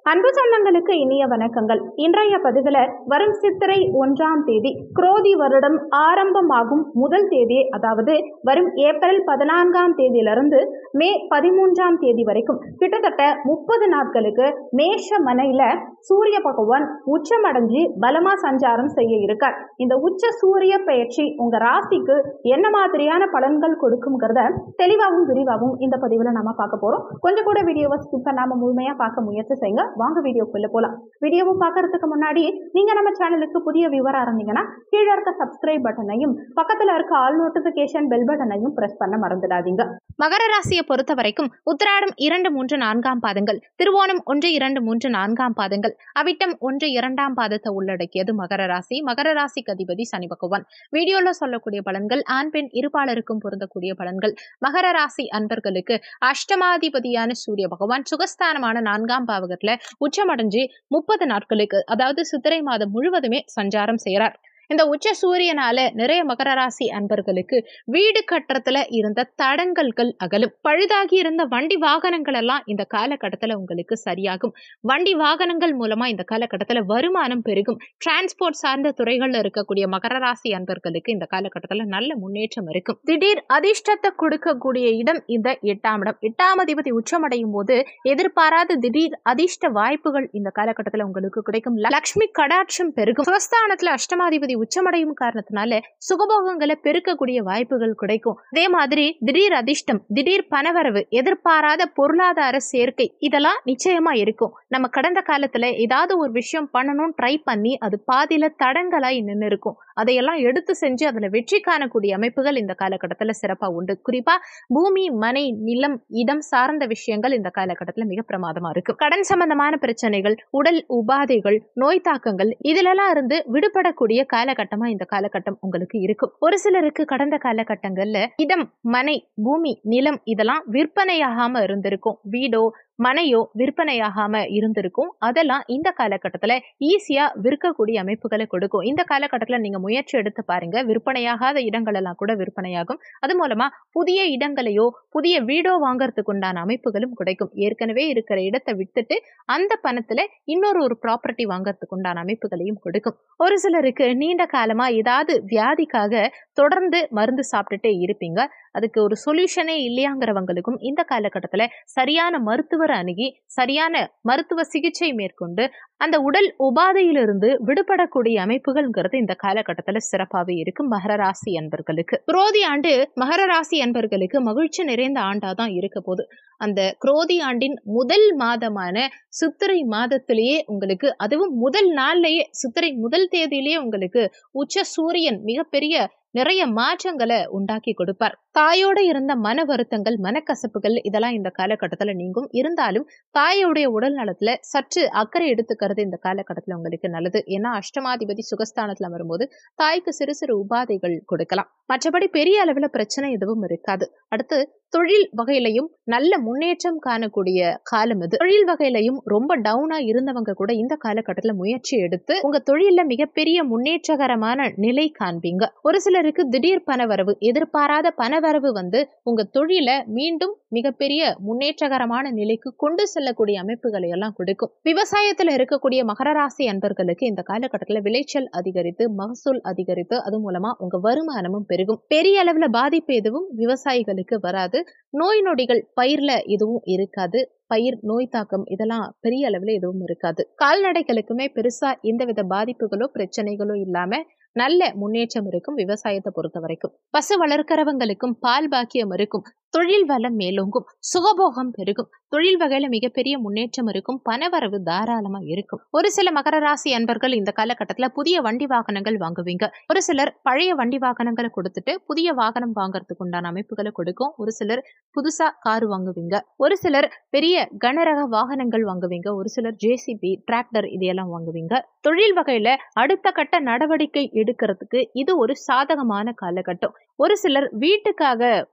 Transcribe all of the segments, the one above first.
அன்பு சொந்தங்களுக்கு இனிய வணக்கங்கள். இன்றைய பதிவில் வரும் சித்திரை 1ஆம் தேதி குரோதி வருடம் ஆரம்பமாகும் முதல் தேதி, அதாவது வரும் ஏப்ரல் 14ஆம் தேதியிலிருந்து மே 13ஆம் தேதி வரைக்கும் கிட்டத்தட்ட 30 நாட்களுக்கு மேஷ மனையில சூரிய பகவான் உச்சமடைஞ்சு பலமா சஞ்சாரம் செய்ய இருக்கார். இந்த உச்ச சூரிய பயிற்சி உங்க ராசிக்கு என்ன மாதிரியான பலன்கள் கொடுக்கும்ங்கிறத தெளிவாகவும் விரிவாகவும் இந்த பதிவில் நாம பார்க்க போறோம். கொஞ்சம் கூட வீடியோவை ஸ்கிப் பண்ணாம முழுமையா பார்க்க முயற்சி செய்யுங்க. வாங்க வீடியோக்குள்ள போலாம். வீடியோவை பார்க்கறதுக்கு முன்னாடி நீங்க நம்ம சேனலுக்கு புதிய வியூவரா இருந்தீங்கன்னா கீழே இருக்க சப்ஸ்கிரைப் பட்டனையும் பக்கத்துல இருக்க ஆல் நோட்டிபிகேஷன் பெல் பட்டனையும் பிரஸ் பண்ண மறந்துடாதீங்க. மகர ராசியை பொறுத்த வரைக்கும் உத்திராடம் 2, 3, 4ஆம் பாதங்கள், திருவோணம் 1, 2, 3, 4ஆம் பாதங்கள், அவிட்டம் 1, 2ஆம் பாதத்தை உள்ளடக்கியது மகர ராசி. மகர ராசிக்கு அதிபதி சனி பகவான். வீடியோல சொல்லக்கூடிய பலன்கள் ஆண் பெண் இருபாலருக்கும் பொருந்தக்கூடிய பலன்கள். மகர ராசி அன்பர்களுக்கு அஷ்டமாதிபதியான சூரிய பகவான் சுகஸ்தானமான 4ஆம் பாவகத்துல உச்சமடைஞ்சு 30 நாட்களுக்கு, அதாவது சித்திரை மாதம் முழுவதுமே சஞ்சாரம் செய்யறார். இந்த உச்ச சூரியனால நிறைய மகர ராசி அன்பர்களுக்கு வீடு கட்டுறதுல இருந்த தடங்கல்கள் அகலும். பழுதாகி இருந்த வண்டி வாகனங்கள் எல்லாம் இந்த காலகட்டத்துல உங்களுக்கு சரியாகும். வண்டி வாகனங்கள் மூலமா இந்த காலகட்டத்துல வருமானம் பெருகும். டிரான்ஸ்போர்ட் சார்ந்த துறைகள்ல இருக்கக்கூடிய மகர ராசி அன்பர்களுக்கு இந்த காலகட்டத்துல நல்ல முன்னேற்றம் இருக்கும். திடீர் அதிர்ஷ்டத்தை கொடுக்கக்கூடிய இடம் இந்த 8ஆம் இடம். 8ஆம் அதிபதி உச்சமடையும் போது எதிர்பாராத திடீர் அதிர்ஷ்ட வாய்ப்புகள் இந்த காலகட்டத்துல உங்களுக்கு கிடைக்கும். லட்சுமி கடாட்சம் பெருகும். சுகஸ்தானத்துல அஷ்டமாதிபதி உச்சமடையும் காரணத்தினால சுகபோகங்களை பெருக்கக்கூடிய வாய்ப்புகள் கிடைக்கும். அதே மாதிரி திடீர் அதிர்ஷ்டம், திடீர் பணவரவு, எதிர்பாராத பொருளாதார சேர்க்கை இதெல்லாம் நிச்சயமா இருக்கும். நம்ம கடந்த காலத்துல ஏதாவது ஒரு விஷயம் பண்ணணும் ட்ரை பண்ணி அது பாதியில தடங்களாய் நின்று இருக்கும். அதையெல்லாம் எடுத்து செஞ்சு அதுல வெற்றி காணக்கூடிய அமைப்புகள் இந்த காலகட்டத்துல சிறப்பா உண்டு. குறிப்பா பூமி, மனை, நிலம், இடம் சார்ந்த விஷயங்கள் இந்த காலகட்டத்துல மிக பிரமாதமா இருக்கும். கடன் சம்பந்தமான பிரச்சனைகள், உடல் உபாதைகள், நோய் தாக்கங்கள் இதுலெல்லாம் இருந்து விடுபடக்கூடிய காலகட்டமா இந்த காலகட்டம் உங்களுக்கு இருக்கும். ஒரு சிலருக்கு கடந்த காலகட்டங்கள்ல இடம், மனை, பூமி, நிலம் இதெல்லாம் விற்பனையாகாம இருந்திருக்கும். வீடோ மனையோ விற்பனையாகாம இருந்திருக்கும். அதெல்லாம் இந்த காலகட்டத்துல ஈஸியா விற்கக்கூடிய அமைப்புகளை கொடுக்கும். இந்த காலகட்டத்துல நீங்க முயற்சி எடுத்து பாருங்க. விற்பனையாகாத இடங்கள் எல்லாம் கூட விற்பனையாகும். அது மூலமா புதிய இடங்களையோ புதிய வீடோ வாங்கறதுக்கு உண்டான அமைப்புகளும் கிடைக்கும். ஏற்கனவே இருக்கிற இடத்தை விட்டுட்டு அந்த பணத்துல இன்னொரு ப்ராப்பர்ட்டி வாங்கறதுக்கு உண்டான அமைப்புகளையும் கொடுக்கும். ஒரு சிலருக்கு நீண்ட காலமா ஏதாவது வியாதிக்காக தொடர்ந்து மருந்து சாப்பிட்டுட்டே இருப்பீங்க. அதுக்கு ஒரு சொல்யூஷனே இல்லையாங்கிறவங்களுக்கும் இந்த காலகட்டத்துல சரியான மருத்துவரை அணுகி சரியான மருத்துவ சிகிச்சை மேற்கொண்டு அந்த உடல் உபாதையிலிருந்து விடுபடக்கூடிய அமைப்புகள்ங்கிறது இந்த காலகட்டத்துல சிறப்பாகவே இருக்கும். மகர ராசி அன்பர்களுக்கு குரோதி ஆண்டு மகர ராசி அன்பர்களுக்கு மகிழ்ச்சி நிறைந்த ஆண்டாதான் இருக்க போகுது. அந்த குரோதி ஆண்டின் முதல் மாதமான சித்திரை மாதத்திலேயே உங்களுக்கு, அதுவும் முதல் நாள்லயே சித்திரை முதல் தேதியிலேயே உங்களுக்கு உச்ச சூரியன் மிகப்பெரிய நிறைய மாற்றங்களை உண்டாக்கி கொடுப்பார். தாயோட இருந்த மன வருத்தங்கள், மனக்கசப்புகள் இதெல்லாம் இந்த காலகட்டத்துல நீங்கும். இருந்தாலும் தாயோடைய உடல் நலத்துல சற்று அக்கறை எடுத்துக்கிறது இந்த காலகட்டத்துல உங்களுக்கு நல்லது. ஏன்னா அஷ்டமாதிபதி சுகஸ்தானத்துல வரும்போது தாய்க்கு சிறு சிறு உபாதைகள் கொடுக்கலாம். மற்றபடி பெரிய அளவுல பிரச்சனை எதுவும் இருக்காது. அடுத்து தொழில் வகையிலையும் நல்ல முன்னேற்றம் காணக்கூடிய காலம் இது. தொழில் வகையிலையும் ரொம்ப டவுனா இருந்தவங்க கூட இந்த காலகட்டத்துல முயற்சி எடுத்து உங்க தொழில மிகப்பெரிய முன்னேற்றகரமான நிலை காண்பீங்க. ஒரு சிலருக்கு திடீர் பணவரவு, எதிர்பாராத பணவரவு வந்து உங்க தொழில மீண்டும் மிகப்பெரிய முன்னேற்றகரமான நிலைக்கு கொண்டு செல்லக்கூடிய அமைப்புகளை எல்லாம் கொடுக்கும். விவசாயத்துல இருக்கக்கூடிய மகர ராசி அன்பர்களுக்கு இந்த காலகட்டத்துல விளைச்சல் அதிகரித்து, மகசூல் அதிகரித்து, அது மூலமா உங்க வருமானமும் பெருகும். பெரிய அளவுல பாதிப்பு எதுவும் விவசாயிகளுக்கு வராது. நோய் நொடிகள் பயிர்ல எதுவும் இருக்காது. பயிர் நோய் தாக்கம் இதெல்லாம் பெரிய அளவுல எதுவும் இருக்காது. கால்நடைகளுக்குமே பெருசா எந்தவித பாதிப்புகளோ பிரச்சனைகளோ இல்லாம நல்ல முன்னேற்றம் இருக்கும். விவசாயத்தை பொறுத்த வரைக்கும் பசு வளர்க்கிறவங்களுக்கும் பால் பாக்கியம் இருக்கும். தொழில் வளம் மேலோங்கும். சுகபோகம் பெருகும். தொழில் வகையில மிகப்பெரிய முன்னேற்றம் இருக்கும். பணவரவு தாராளமா இருக்கும். ஒரு சில மகர ராசி அன்பர்கள் இந்த காலகட்டத்துல புதிய வண்டி வாகனங்கள் வாங்குவீங்க. ஒரு சிலர் பழைய வண்டி வாகனங்களை கொடுத்துட்டு புதிய வாகனம் வாங்கறதுக்கு உண்டான அமைப்புகளை கொடுக்கும். ஒரு சிலர் புதுசா கார் வாங்குவீங்க. ஒரு சிலர் பெரிய கனரக வாகனங்கள் வாங்குவீங்க. ஒரு சிலர் ஜேசிபி, டிராக்டர் இதையெல்லாம் வாங்குவீங்க. தொழில் வகையில அடுத்த கட்ட நடவடிக்கை எடுக்கிறதுக்கு இது ஒரு சாதகமான காலகட்டம். ஒரு சிலர் வீட்டுக்காக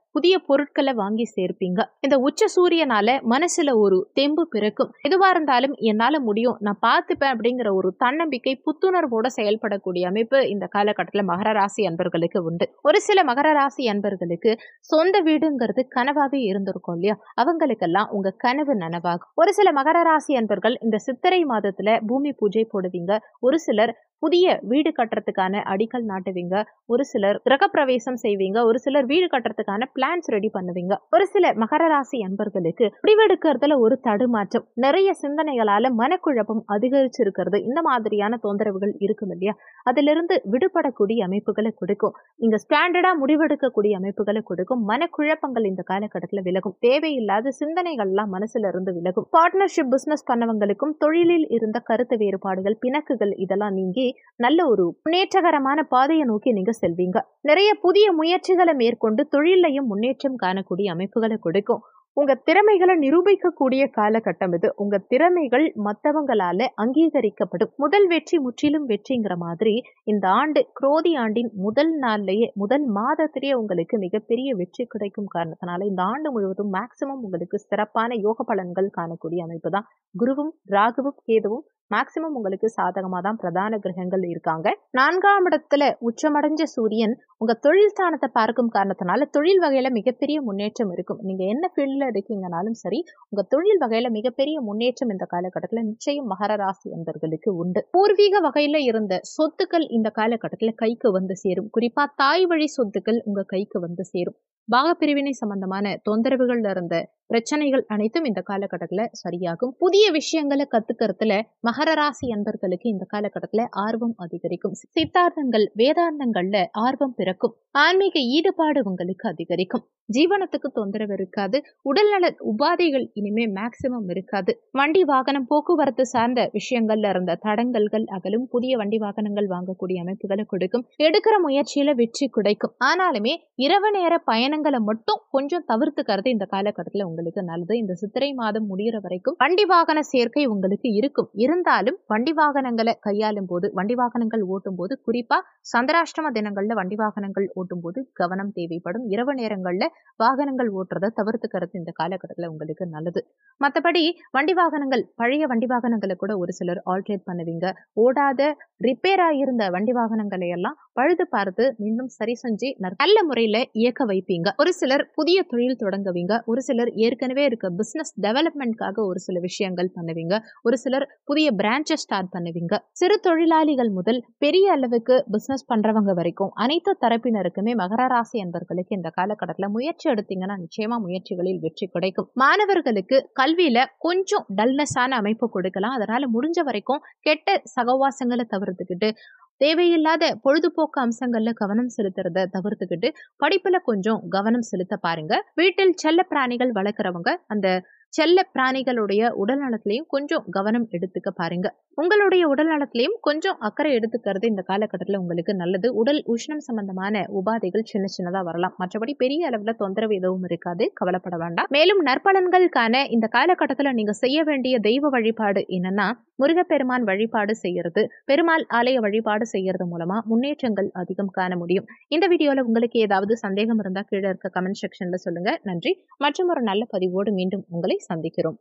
புதிய பொருட்களை வாங்கி சேர்ப்பீங்க. இந்த உச்ச சூரியனால மனசுல ஒரு தெம்பு பிறக்கும். எதுவா இருந்தாலும் என்னால முடியும், நான் பார்த்துப்பேன் அப்படிங்கிற ஒரு தன்னம்பிக்கை, புத்துணர்வோட செயல்படக்கூடிய அமைப்பு இந்த காலகட்டத்துல மகர ராசி அன்பர்களுக்கு உண்டு. ஒரு சில மகர ராசி அன்பர்களுக்கு சொந்த வீடுங்கிறது கனவாவே இருந்திருக்கும் இல்லையா? அவங்களுக்கெல்லாம் உங்க கனவு நனவாகும். ஒரு சில மகர ராசி அன்பர்கள் இந்த சித்திரை மாதத்துல பூமி பூஜை போடுவீங்க. ஒரு சிலர் புதிய வீடு கட்டுறதுக்கான அடிக்கல் நாட்டுவீங்க. ஒரு சிலர் கிரகப்பிரவேசம் செய்வீங்க. ஒரு சிலர் வீடு கட்டுறதுக்கான பிளான்ஸ் ரெடி பண்ணுவீங்க. ஒரு சில மகர ராசி அன்பர்களுக்கு முடிவெடுக்கிறதுல ஒரு தடுமாற்றம், நிறைய சிந்தனைகளால மனக்குழப்பம் அதிகரிச்சிருக்கிறது, இந்த மாதிரியான தொந்தரவுகள் இருக்கும் இல்லையா? அதிலிருந்து விடுபடக்கூடிய அமைப்புகளை கொடுக்கும். நீங்க ஸ்டாண்டர்டா முடிவெடுக்கக்கூடிய அமைப்புகளை கொடுக்கும். மனக்குழப்பங்கள் இந்த காலகட்டத்தில் விலகும். தேவையில்லாத சிந்தனைகள்லாம் மனசுல இருந்து விலகும். பார்ட்னர்ஷிப் பிசினஸ் பண்ணவங்களுக்கும் தொழிலில் இருந்த கருத்து வேறுபாடுகள், பிணக்குகள் இதெல்லாம் நீங்கி நல்ல ஒரு முன்னேற்றகரமான பாதையை நோக்கி நீங்க செல்வீங்க. நிறைய புதிய முயற்சிகளை மேற்கொண்டு தொழிலையும் முன்னேற்றம் காணக்கூடிய அமைப்புகளை கொடுக்கும். உங்க திறமைகளை நிரூபிக்கக்கூடிய காலகட்டம் இது. உங்க திறமைகள் மற்றவங்களால அங்கீகரிக்கப்படும். முதல் வெற்றி முற்றிலும் வெற்றிங்கிற மாதிரி இந்த ஆண்டு குரோதி ஆண்டின் முதல் நாள்லயே, முதல் மாதத்திலேயே உங்களுக்கு மிகப்பெரிய வெற்றி கிடைக்கும் காரணத்தினால இந்த ஆண்டு முழுவதும் மேக்சிமம் உங்களுக்கு சிறப்பான யோக பலன்கள் காணக்கூடிய அமைப்பு தான். குருவும் ராகுவும் கேதுவும் மேக்சிமம் உங்களுக்கு சாதகமா தான் பிரதான கிரகங்கள் இருக்காங்க. 4ஆம் இடத்துல உச்சமடைஞ்ச சூரியன் உங்க தொழில் ஸ்தானத்தை பார்க்கும் காரணத்தினால தொழில் வகையில மிகப்பெரிய முன்னேற்றம் இருக்கும். நீங்க என்ன ஃபீல்ட்ல இருக்கீங்கனாலும் சரி, உங்க தொழில் வகையில மிகப்பெரிய முன்னேற்றம் இந்த காலகட்டத்துல நிச்சயம் மகர ராசி அன்பர்களுக்கு உண்டு. பூர்வீக வகையில இருந்த சொத்துக்கள் இந்த காலகட்டத்துல கைக்கு வந்து சேரும். குறிப்பா தாய் வழி சொத்துக்கள் உங்க கைக்கு வந்து சேரும். பாகப்பிரிவினை சம்பந்தமான தொந்தரவுகள்ல இருந்த பிரச்சனைகள் அனைத்தும் இந்த காலகட்டத்துல சரியாகும். புதிய விஷயங்களை கத்துக்கிறதுல மகர ராசி அன்பர்களுக்கு இந்த காலகட்டத்துல ஆர்வம் அதிகரிக்கும். சித்தாந்தங்கள், வேதாந்தங்கள்ல ஆர்வம் பிறக்கும். ஆன்மீக ஈடுபாடு உங்களுக்கு அதிகரிக்கும். ஜீவனத்துக்கு தொந்தரவு இருக்காது. உடல்நல உபாதைகள் இனிமே மேக்சிமம் இருக்காது. வண்டி வாகனம் போக்குவரத்து சார்ந்த விஷயங்கள்ல இருந்த தடங்கல்கள் அகலும். புதிய வண்டி வாகனங்கள் வாங்கக்கூடிய அமைப்புகளை கொடுக்கும். எடுக்கிற முயற்சியில வெற்றி கிடைக்கும். ஆனாலுமே இரவு நேர பயணங்களை மட்டும் கொஞ்சம் தவிர்த்துக்கிறது இந்த காலகட்டத்துல உங்களுக்கு நல்லது. இந்த சித்திரை மாதம் முடிகிற வரைக்கும் வண்டி வாகன சேர்க்கை உங்களுக்கு இருக்கும். இருந்தாலும் வண்டி வாகனங்களை கையாளும் போது, வண்டி வாகனங்கள் ஓட்டும் போது, குறிப்பா சந்திராஷ்டம தினங்கள்ல வண்டி வாகனங்கள் ஓட்டும் போது கவனம் தேவைப்படும். இரவு நேரங்கள்ல வாகனங்கள் ஓட்டுறதை தவிர்த்துக்கிறது இந்த காலகட்டத்துல உங்களுக்கு நல்லது. மற்றபடி வண்டி வாகனங்கள், பழைய வண்டி வாகனங்களை கூட ஒரு சிலர் ஆல்ட்ரேட் பண்ணுவீங்க. ஓடாத ரிப்பேர் ஆகியிருந்த வண்டி வாகனங்களை எல்லாம் பழுது பார்த்து மீண்டும் சரி செஞ்சு நல்ல முறையில இயக்க வைப்பீங்க. ஒரு சிலர் புதிய தொழில் தொடங்குவீங்க. ஒரு சிலர் ஏற்கனவே இருக்க பிசினஸ் டெவலப்மெண்ட்காக ஒரு சில விஷயங்கள் பண்ணுவீங்க. ஒரு சிலர் புதிய பிரான்ச்சஸ் ஸ்டார்ட் பண்ணுவீங்க. சிறு தொழிலாளிகள் முதல் பெரிய அளவுக்கு பிசினஸ் பண்றவங்க வரைக்கும் அனைத்து தரப்பினருக்குமே மகர ராசி அன்பர்களுக்கு இந்த காலகட்டத்துல முயற்சி எடுத்தீங்கன்னா நிச்சயமா முயற்சிகளில் வெற்றி கிடைக்கும். மாணவர்களுக்கு கல்வியில கொஞ்சம் டல்னஸான அமைப்பு கொடுக்கலாம். அதனால முடிஞ்ச வரைக்கும் கெட்ட சகவாசங்களை தவிர்த்துக்கிட்டு, தேவையில்லாத பொழுதுபோக்கு அம்சங்கள்ல கவனம் செலுத்துறத தவிர்த்துக்கிட்டு படிப்புல கொஞ்சம் கவனம் செலுத்த பாருங்க. வீட்டில் செல்ல பிராணிகள் வளர்க்குறவங்க அந்த செல்ல பிராணிகளுடைய உடல் நலத்திலையும் கொஞ்சம் கவனம் எடுத்துக்க பாருங்க. உங்களுடைய உடல் நலத்திலையும் கொஞ்சம் அக்கறை எடுத்துக்கிறது இந்த காலகட்டத்தில் உங்களுக்கு நல்லது. உடல் உஷ்ணம் சம்பந்தமான உபாதைகள் சின்ன சின்னதா வரலாம். மற்றபடி பெரிய அளவுல தொந்தரவு எதுவும் இருக்காது, கவலைப்பட வேண்டாம். மேலும் நற்பலன்களுக்கான இந்த காலகட்டத்தில் நீங்க செய்ய வேண்டிய தெய்வ வழிபாடு என்னன்னா, முருகப்பெருமான் வழிபாடு செய்யறது, பெருமாள் ஆலய வழிபாடு செய்யறது மூலமா முன்னேற்றங்கள் அதிகம் காண முடியும். இந்த வீடியோல உங்களுக்கு ஏதாவது சந்தேகம் இருந்தா கீழே இருக்க கமெண்ட் செக்ஷன்ல சொல்லுங்க. நன்றி. மற்றும் ஒரு நல்ல பதிவோடு மீண்டும் உங்களை சந்திக்கிறோம்.